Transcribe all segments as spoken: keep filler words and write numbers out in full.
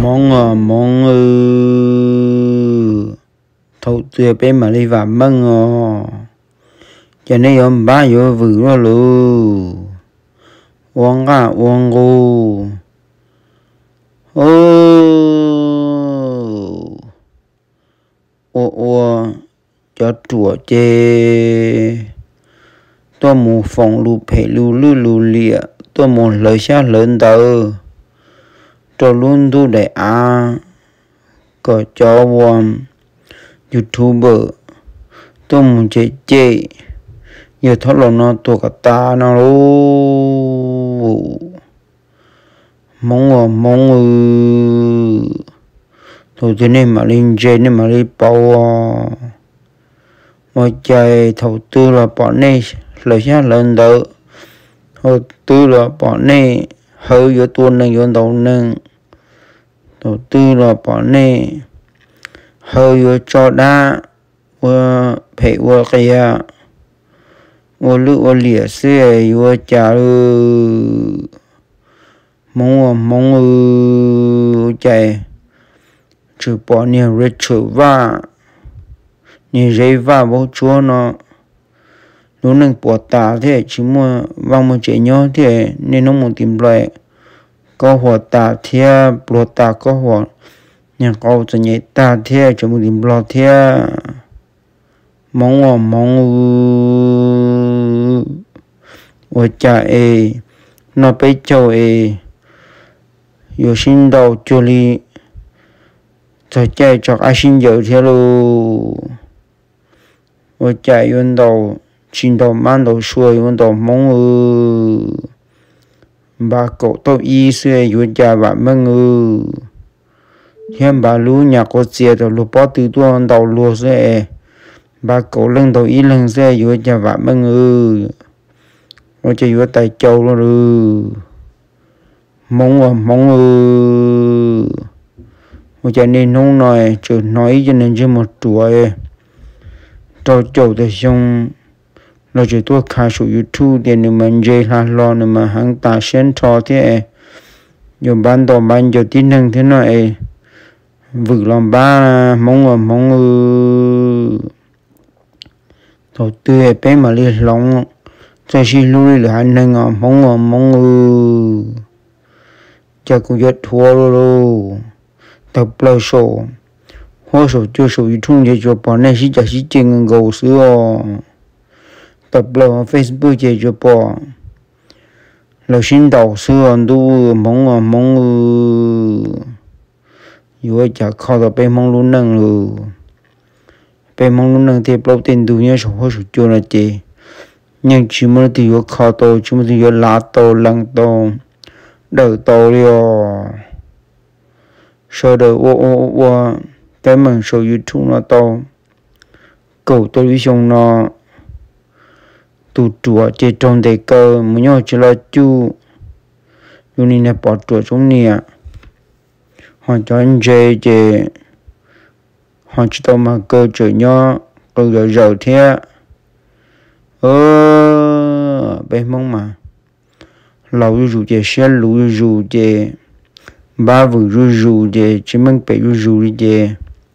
mong à mong ư thâu tuyệt bên mà đi vào măng à cho nên ông ba vô vừa rồi luôn uống à uống ngu ô ô ô cho chùa chê tôi muốn phòng lù phê lù lù lù lìa tôi muốn lời xa lớn tờ cho luôn tu để à có cho um, YouTuber tôi muốn chơi chơi giờ thoát lòng nó tôi cả ta nó luôn mong à mong ừ thôi thế này mà lên chơi nên mà đi bao à mọi chơi đầu tư là bọn này lời xa lớn tờ đầu tư là bọn này hơi vô tuần này vô đầu nâng đầu tư là bọn này hơi vô cho đá vô phải vô kia vô lự vô lìa xe vô trả lư mong mong ư chạy chứ bọn này rít chữ va như dây va vô chúa nó lúc nâng bỏ tà thế chỉ mua vang một trẻ nhỏ thế nên nó muốn tìm lại có hoạt tà thế bỏ tà có hoạt nhà cậuจะnhảy tà thế chỉ muốn tìm lo thế mong à mong ư ở cha ấy nó bị châu ấy有心到这里在在找爱心有条路我家用到nhìn到mang đầu xuôi用到mong ư bà cậu tao y xuôi dùng cha bà mong ư hiện bà lú nhà có chia đầu lú bỏ từ tuôn đầu lúa xuôi bà cậu lần đầu y lần xuôi dùng cha bà mong ư我chỉ dùng tay châu luôn ư mong à mong ư我cho nên nông nói chứ nói cho nên chỉ một tuổi trâu châu thì xong nó chỉ tôi khai số YouTube để nếu mình dễ là lo nếu mà hàng ta xem cho thế dùng ban đầu ban giờ tin năng thế này vực lòng ba mong à mong ư đầu tư bé mà đi lòng cho xin lui là anh năng à mong à mong ư cho cũng rất thua luôn tập lâu số hoa số cho số YouTube để cho bọn này chỉ chỉ chỉ chừng gầu xưa tập lâu Facebook chơi cho bỏ là xin đầu xưa đu mong à mong ư vừa chả khó là bên mong luôn nâng rồi bên mong luôn nâng thì bao tiền đủ nhớ số hoa số cho là chị nhưng chỉ mới thì vừa khó to chỉ mới thì vừa lá to lăng to đầu to rồi sau đó ô ô ô cái mình số YouTube nó to cầu tôi xong nó tụ chùa chế trong đề cơ muốn nhau chỉ là chú dù nên là bỏ chùa trong nè họ cho anh chế chế họ chỉ tao mà cơ chửi nhau cơ giờ giờ thế ơ bên mong mà lâu rủ chế xe lũ rủ chế ba vừa rủ rủ chế chỉ mình phải rủ rủ chế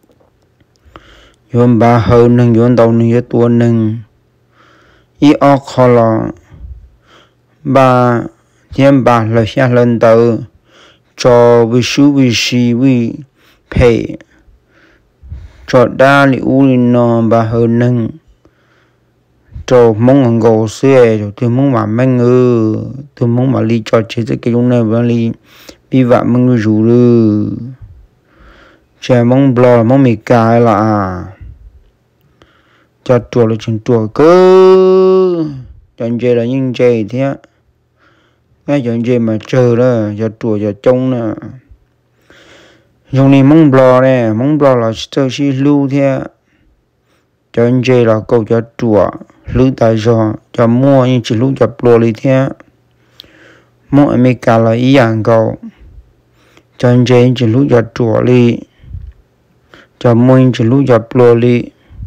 yon ba hơn nâng yon đầu nâng yon tua nâng ý ở khó là ba thiên ba là xa lần đầu cho vi sư vi sĩ vi phê cho đa li u li nó ba hơn nâng cho mong ngân gầu xe cho tôi mong mà mang ư tôi mong mà li cho chế cái lúc này và li bị vạ mong rủ lư trẻ mong bò mong mì cài là cho chùa là chuyện chùa cơ chọn chơi là những chơi thế cái chọn chơi mà chơi đó cho chùa cho trông nè dùng này mong bò này mong bò là chơi xí lưu thế chọn chơi là câu cho chùa lưu tại do cho mua nhưng chỉ lưu cho bò đi thế mua America là ý dạng cầu chọn chơi chỉ lưu cho chùa đi cho mua chỉ lưu cho bò đi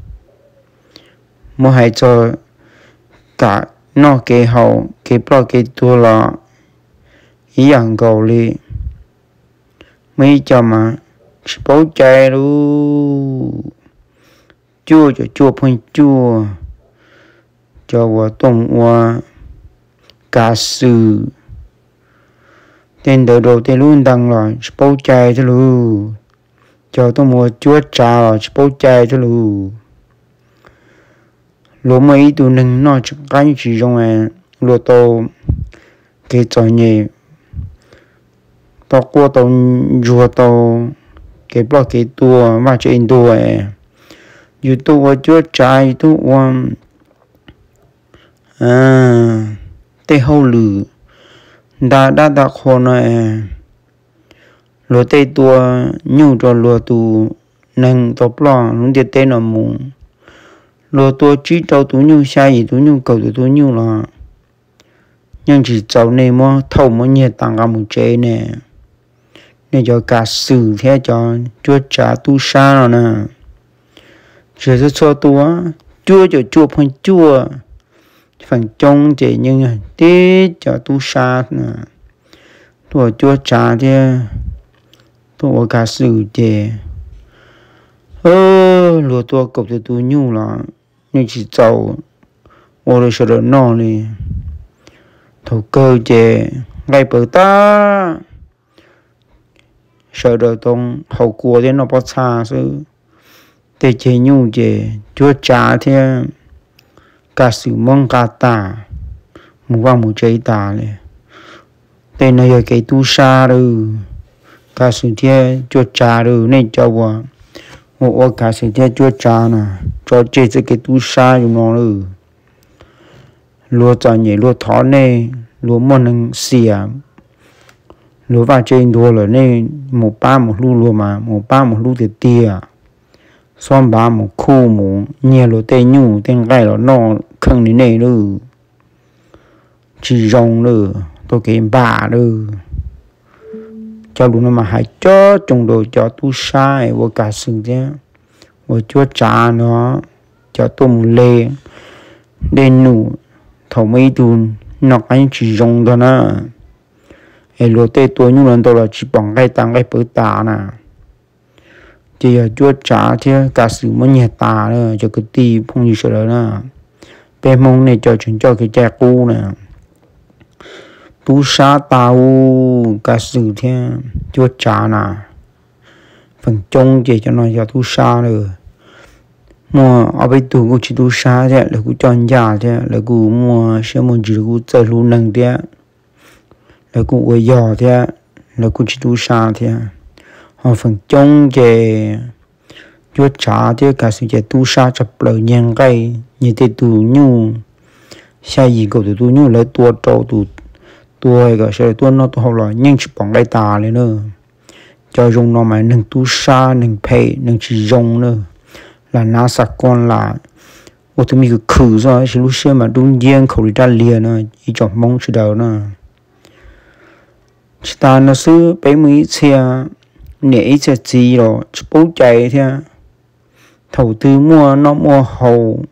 mua hay cho cả nó cái hậu cái bao cái tua là ý dạng cầu li mấy cho mà bố chạy luôn chua cho chua phong chua cho vào tôm hoa cá sừ tên đầu đầu tên luôn đăng rồi bố chạy cho luôn cho tôi mua chúa trà rồi bố chạy cho luôn lúa mấy tụ nâng nó chỉ cái chỉ trong này lúa tô cái trò nhẹ tao qua tao rùa tao cái bao cái tua mà trên tua ấy dù tua chúa trái tua à tê hậu lử đã đã đã khó này lúa tê tua nhiều cho lúa tu nâng top lo nó đi tê nó mù lúa tua chỉ trâu tu nhiều sai gì tu nhiều cầu tu tu nhiều là nhưng chỉ trâu này mà thầu mà nhiệt tăng cả một chế nè nên cho cả sử thế cho chúa trả tu sa rồi nè chỉ cho cho tu chúa cho chúa phong chúa phần trong chỉ nhưng tí cho tu sa nè tu chúa trả thế tu cả sử thế ơ lúa tu cầu tu tu nhiều là nhưng chỉ trâu ô rồi sợ nó nọ đi thầu cơ chế ngay bờ ta sợ đời tông hậu quả thì nó bắt xa chứ để chế nhu chế chúa trả thì cả sự mong cả ta một vang một chế ta này tên này là cái tu sa rồi cả sự thì chúa trả rồi nên cho qua một cả sự thì chúa trả nè cho chế cho cái tu sa dùng nó rồi lúa cho nhảy lúa thỏ này lúa mòn năng xìa lúa vào trên đua rồi nên một ba một lu lúa mà một ba một lu thì tia xóm ba một khu một nhiều lúa tê nhu tên gai nó no khăng đến này nữa chỉ rong nữa tôi kể bà nữa cho lúa nó mà hãy cho trồng đồ cho tu sai và cả sự thế và chúa trả nó cho tôi một lê đến nụ thầu mấy tuần nó anh chỉ rong đó nè ai lúa tê tôi như lần đầu là chỉ bằng cái tăng cái bữa tà nè chỉ là chúa trả chứ cả sự mới nhẹ tà nữa cho cái tì phong như sợ nè bên mông này cho chuyện cho cái cha cu nè tu sa tao cả sự thế chúa trả nè phần trong chỉ cho nó cho tu sa nữa mua ở bên tù cũng chỉ tu sa thế là cũng chọn giả thế là cũng mua sẽ mua chỉ cũng chơi luôn năng thế là cũng quay giò thế là cũng chỉ tu sa thế họ phần trong về chúa trả thế cả sự về tu sa chập lời nhang cây như thế tu nhu sai gì cầu tu nhu lấy tua trâu tu tua cái sẽ tua nó tu học là nhưng chỉ bằng cái tà lên nữa cho dùng nó mà nâng tu sa nâng pay nâng chỉ dùng nữa là na sạc con là ô tô mi cứ khử rồi chỉ lúc xưa mà đúng nhiên khẩu đi ra liền nữa ý chọn mong chỉ đầu nữa chỉ ta nó xứ bé mấy xe nhảy xe gì rồi bố chạy thế đầu tư mua nó mua hầu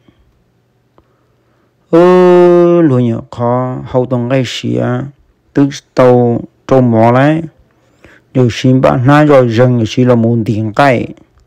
ơ luôn nhở khó hầu đồng cái gì á tức tàu trâu mỏ đấy rồi xin bạn nói rồi rừng chỉ là một tiền cái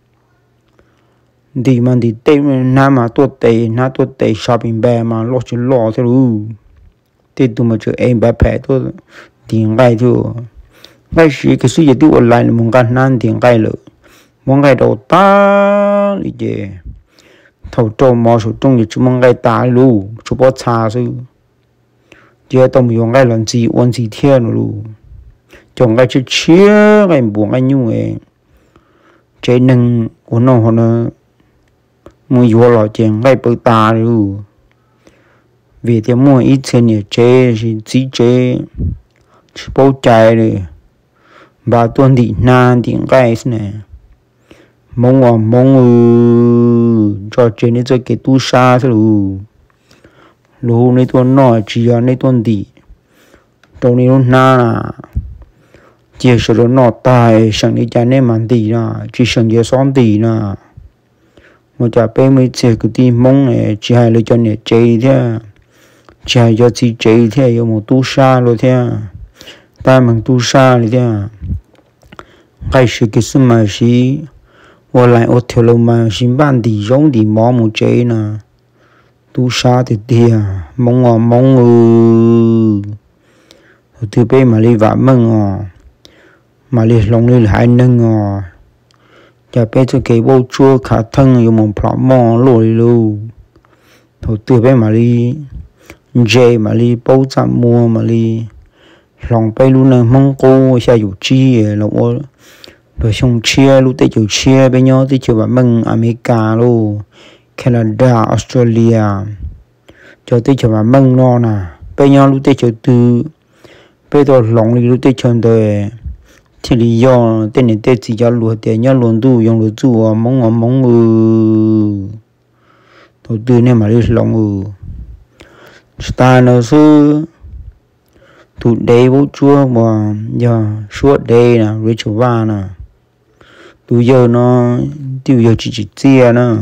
đi mà đi tên nam mà tôi tệ na tôi tệ shopping bag mà lo chỉ lo thôi luôn thì tụi mà chơi em bé bé tôi tiền cái thôi cái gì cái sự gì tôi online là muốn cái nan tiền cái rồi muốn cái đầu ta đi về thầu trâu mò số trung thì chúng muốn cái ta luôn chú bớt xa chứ giờ tôi muốn dùng cái lần gì ôn gì thiên luôn chọn cái chiếc chia cái buồn cái nhung ấy chế nâng của nó họ nó mua vô lọ chèn cái bự ta luôn vì thế mua ít tiền để chế thì chỉ chế chỉ bao chạy rồi bà tuần thì nan tiền cái này mong à mong ừ cho chế này cho cái tu sa thôi luôn luôn này tuần nọ chỉ là này tuần thì trong này nó na chỉ số nó nọ tài sang đi cha này mang thì na chỉ sang giờ xóm thì na một cha bé mới chơi cái tí mong này chỉ hai lựa chọn này chơi thế chỉ hai cho chỉ chơi thế có một tu sa rồi thế ta mang tu sa rồi thế cái sự cái sự mà xí và lại ở theo lâu mà xin ban thì giống thì mò một chế nè tu sa thì tia mong ngò mong ừ từ bên mà đi vả mừng ngò mà đi lòng đi lại nâng ngò giờ bên cho cái bầu chua khá thân dùng một plot mò lôi luôn thôi từ bên mà đi dê mà đi bầu chạm mua mà đi lòng bay luôn nè mong cô xa dụ chi là rồi xong chia lúc tới chiều chia bên nhau tới chiều bạn mừng America luôn Canada Australia cho tới chiều bạn mừng nó nè bên nhau lúc tới chiều từ bây giờ lòng đi lúc tới chiều đời thì lý do tên này tên chỉ cho luôn tiền nhau luôn tu dùng luôn tu mong mong mong ừ đầu tư này mà đi lòng ừ ta nó sư tụi đây bố chúa mà giờ suốt đây nè Rachel Va nè tụi giờ nó tiêu giờ chỉ chỉ chia nè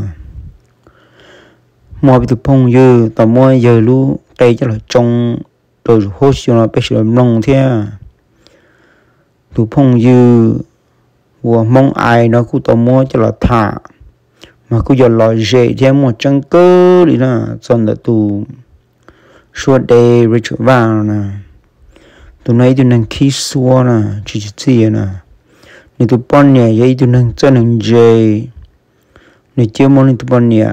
mua bị tụi phong giờ tao mua giờ lu đây cho là trong rồi hốt cho nó bây giờ nông thế tụi phong giờ và mong ai nó cũng tao mua cho là thả mà cứ giờ lòi dễ thêm một chân cơ đi nè xong là tụi suốt đây Rachel Va nè tụi này tụi năng khí xua nè chỉ chỉ chia nè nên tụi bọn nhà vậy tụi năng chân năng dây nên chưa muốn nên tụi bọn nhà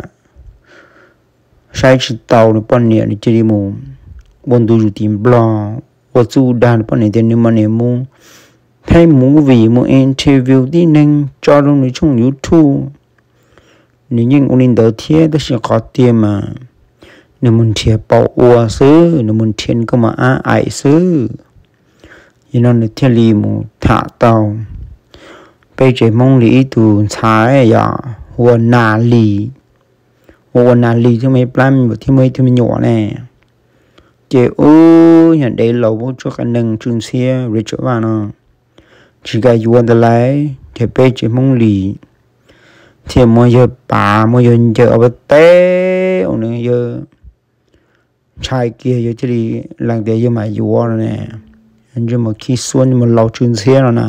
sai chỉ tàu tụi bọn nhà nên chưa đi mù bọn tụi tụi tìm blo và tụi đàn bọn này tiền nên mà này mù thấy mù vì mù interview đi năng cho luônในช่อง YouTube nên những ông nên đỡ thiết đó sẽ có tiền mà nên mình thiệt bảo ua xứ nên mình thiệt có mà á ai xứ như nó được thiết lý một thả tàu bây giờ mong lý từ trái à hoa nà lì hoa nà lì cho mấy plan một thì mấy thì mấy nhỏ nè chị ơi nhận đây lâu bố cho khả năng trường xe rồi chỗ vào nó chỉ cái yuan đã lấy thì bây giờ mong lý thì mỗi giờ bà mỗi giờ giờ ở té ông này giờ trai kia giờ chỉ đi làm để giờ mà yuan nè nhưng mà khi xuân mà lâu chuyên xe rồi nè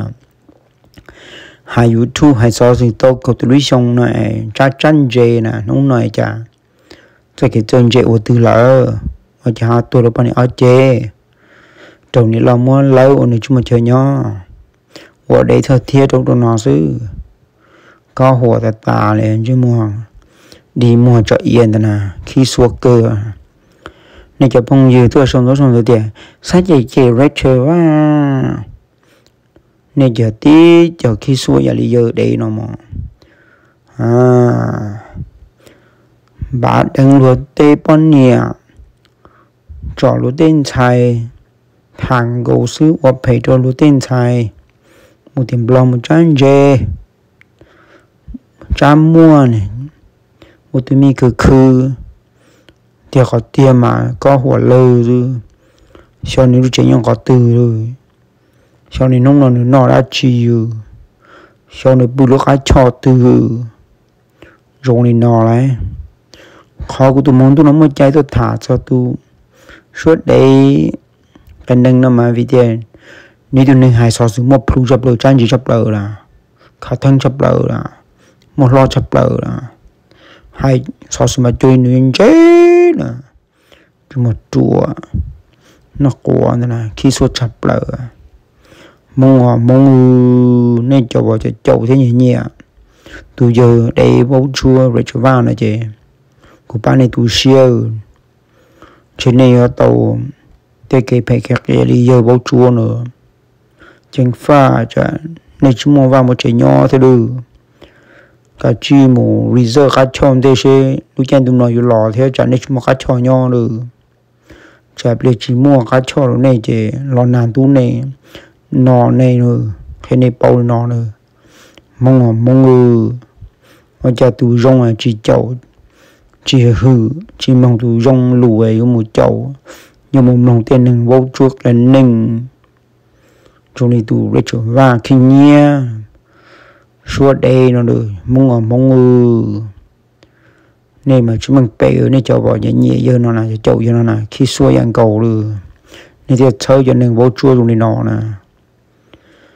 hai YouTube hai số gì tôi có tụi xong này cha chăn dê nè nông này chả cho cái chân dê của từ lỡ ở chả tôi là bao nhiêu ở chê trâu này là mua lâu này chúng mà chơi nhau ở đây thật thiệt trong đó nó xứ có hồ ta ta lên chứ mua đi mua cho yên nè khi xua cơ này cho phong dư tôi xong tôi xong tôi tiền sát dây chè Rachel quá này giờ tí giờ khi xua giờ lý giờ đây nó mà à bà đừng luật tê bọn nhẹ cho luật tên chai thằng gấu sư hoặc phải cho luật tên chai một tiền blog một trăm dê trăm mua này một tụi mi cứ khư thì có tiền mà cóหัวlơ rồi sau này lúc chạy nhau có từ rồi sau này nông nó nó đã chiều sau này bù lúc ai cho từ rồi này nó lại khó của tụi món tụi nó mới chạy tôi thả cho tụi suốt đấy cái nâng nó mà vì tiền nếu tụi nâng hai sáu một plu chấp lời trang gì chấp lời là khả thân chấp lời là một lo chấp lời là hai sáu mà chơi nên chế nè một chùa nó quá nè khi suốt chấp lời mong mong nên cho vào cho chậu thế nhỉ nhỉ từ giờ đây bố chua rồi cho vào này chị của ba này tu siêu trên này ở tàu cái cái phải cái cái đi giờ bố chua nữa chẳng pha chả này chúng mua vào một trái nho thôi được cả chi một reserve cá chọn thế chứ lúc trên tụi nóอยู่lò thế chả này chúng mua cá chọn nho được chả biết chỉ mua cá chọn này chị lò nàn tu này nọ này nữa cái này bao nọ nữa mong mong ừ ở cha tụi rong à chỉ chậu chỉ hư chỉ mong tụi rong lùi ấy một chậu nhưng mà mong tiền đừng vô chuột là nình trong này tụi Rachel Va khi nhia suốt đây nó được mong mong ừ này mà chúng mình bẻ ở này chậu vào nhẹ nhẹ giờ nó là chậu giờ nó là khi xuôi ăn cầu được này thì chơi cho nên vô chua trong này nọ nè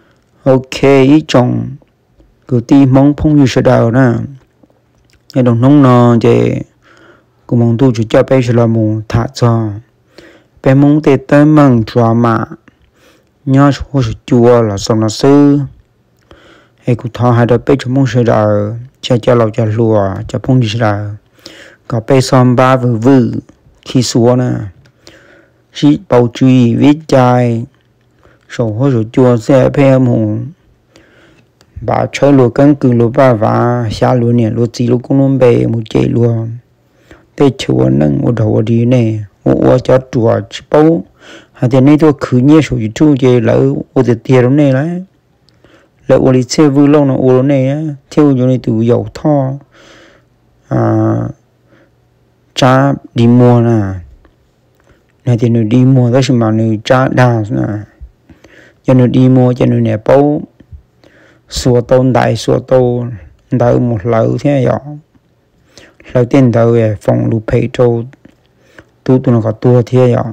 ok ý chồng cứ ti mong phong như sẽ đào nè nhà đồng nông nò về cũng mong tu chủ cho bây giờ là mù thả cho bé mong tê tới mừng chùa mà nhớ hồ sự chùa là xong là sư hay cũng thọ hai đứa bây giờ mong sẽ đào cho cho lâu cho lùa cho phong như sẽ đào có bây xong ba vừa vừa khi xuống nè chỉ bảo chú ý viết trái sổ hồ sự chùa sẽ phê mù bà chơi lúa cân cử lúa bà và xa lúa nè lúa gì lúa cũng luôn bề một chế lúa tê chúa nâng một đầu đi nè một cho chùa chỉ bao hay thế này tôi cứ nhớ số YouTube chế lỡ ô tiền tiền này đấy lỡ ô đi chơi vui lâu nó ô này á theo như này từ dầu tho à cha đi mua nè này thì người đi mua đó là mà người cha đa nè cho người đi mua cho người nè bao xua tôn đại xua tôn đại một lẩu thế nhỏ lẩu tiền đầu về phòng lụp phê trâu tu tu nó có tua thế nhỏ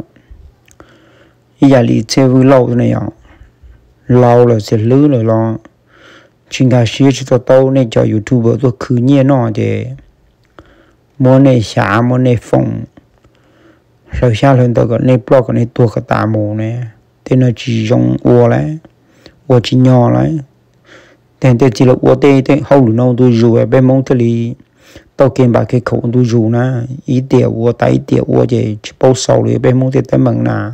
bây giờ đi chơi vui lâu này nhỏ lâu là sẽ lứ rồi lo chuyên gia xí cho tao nên cho YouTube tôi cứ nhớ nó để mua này xả mua này phòng rồi xa lên tôi có này blog có này tua cái tà mù này thế nó chỉ dùng ua đấy ua chỉ nhỏ đấy thế thì chỉ là ua tê thế hậu lúc nào tôi rủ bên mong thế li tao kiếm bà cái khẩu tôi rủ na ý tiểu ua tay tiểu ua gì chỉ bao sau thì bên mong thế tới mừng na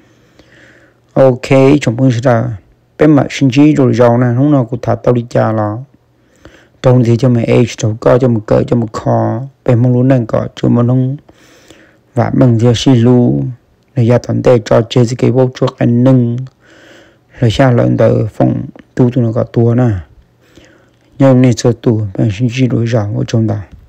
ok chúng tôi sẽ là bên mặt sinh trí rồi giàu nè không nào cũng thả tao đi cha lo trong thì cho mày age cho coi cho một cỡ cho một kho bên mong luôn đang có cho mà không và bằng giờ xí lu này ra tận đây cho chơi cái vô chuột anh nâng rồi xa lần tới phòng tu tu nó có tua nè nhưng này sơ tu bằng sinh trí rồi giàu ở trong đó